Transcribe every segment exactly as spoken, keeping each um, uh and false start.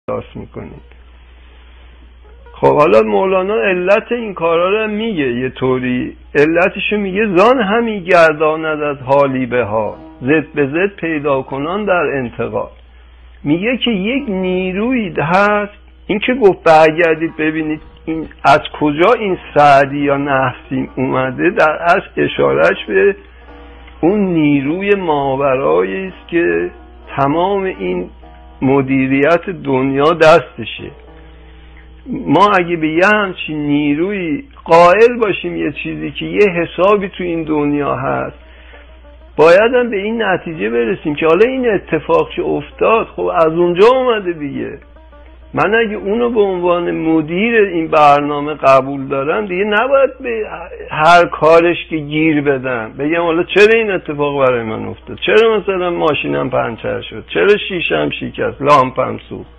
احساس میکنید. خب حالا مولانا علت این کارا رو میگه یه طوری، علتشو میگه زان همی گرداند از حالی به ها زد به زد پیدا کنان در انتقال. میگه که یک نیروی هست، این که گفت برگردید ببینید این از کجا این سعدی یا نحسی اومده، در اصل اشارش به اون نیروی ماورایی است که تمام این مدیریت دنیا دستشه. ما اگه به یه همچین نیروی قائل باشیم یه چیزی که یه حسابی تو این دنیا هست، باید هم به این نتیجه برسیم که حالا این اتفاق که افتاد خب از اونجا اومده دیگه. من اگه اونو به عنوان مدیر این برنامه قبول دارم دیگه نباید به هر کارش که گیر بدم بگم حالا چرا این اتفاق برای من افتاد، چرا مثلا ماشینم پنچر شد، چرا شیشم شکست، لامپم سوخت.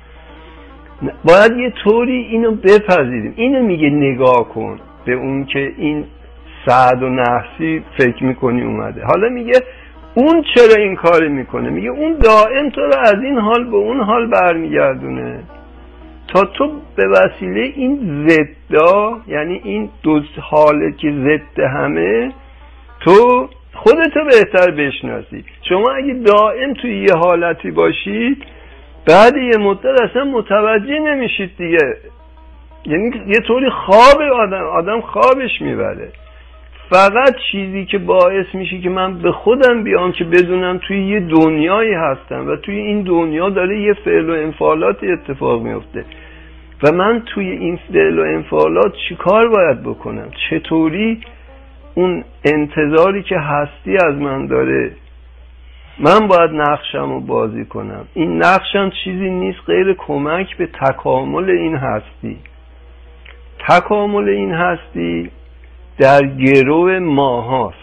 باید یه طوری اینو بپذیریم. اینو میگه نگاه کن به اون که این سعد و نحسی فکر میکنی اومده. حالا میگه اون چرا این کار میکنه؟ میگه اون دائم تو رو از این حال به اون حال برمیگردونه تا تو به وسیله این ضدا، یعنی این دو حاله که ضد همه، تو خودتو بهتر بشناسی. شما اگه دائم توی یه حالتی باشید بعد یه مدت اصلا متوجه نمیشید دیگه، یعنی یه طوری خواب آدم آدم خوابش میبره. فقط چیزی که باعث میشه که من به خودم بیام که بدونم توی یه دنیایی هستم و توی این دنیا داره یه فعل و انفعالاتی اتفاق میفته و من توی این فعل و انفعالات چی کار باید بکنم، چطوری اون انتظاری که هستی از من داره من باید نقشم رو بازی کنم. این نقشم چیزی نیست غیر کمک به تکامل این هستی. تکامل این هستی در گرو ماهاست.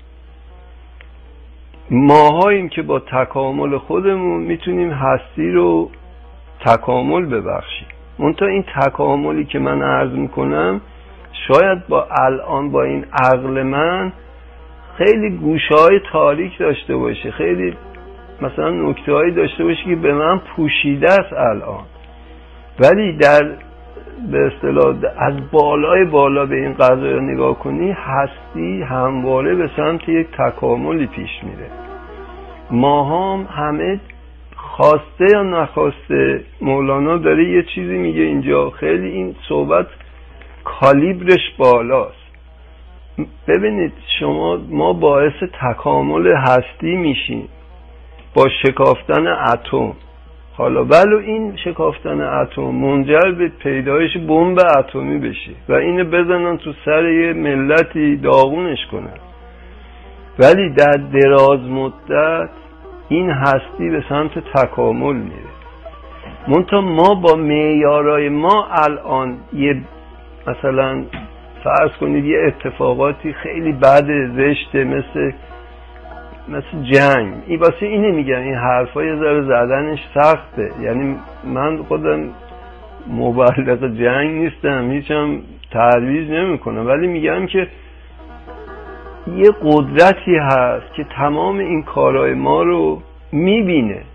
ماهاییم که با تکامل خودمون میتونیم هستی رو تکامل ببخشیم. منتها این تکاملی که من عرض میکنم شاید با الان با این عقل من خیلی گوشه‌های تاریک داشته باشه، خیلی مثلا نکته‌هایی داشته باشه که به من پوشیده است الان، ولی در به اصطلاح از بالای بالا به این قضایا نگاه کنی هستی همواره به سمت یک تکاملی پیش میره. ما هم همه خواسته یا نخواسته، مولانا داره یه چیزی میگه اینجا، خیلی این صحبت کالیبرش بالاست. ببینید شما ما باعث تکامل هستی میشیم با شکافتن اتم. حالا ولو این شکافتن اتم منجر به پیدایش بمب اتمی بشه و اینو بزنن تو سر یه ملتی داغونش کنن، ولی در دراز مدت این هستی به سمت تکامل میره. منتها ما با معیارای ما الان یه مثلا فرض کنید یه اتفاقاتی خیلی بد زشته مثل مثل جنگ، این واسه اینه میگم این حرفا یه ذره زدنش سخته، یعنی من خودم مبلغ جنگ نیستم، هیچم ترویج نمیکنم، ولی میگم که یه قدرتی هست که تمام این کارهای ما رو میبینه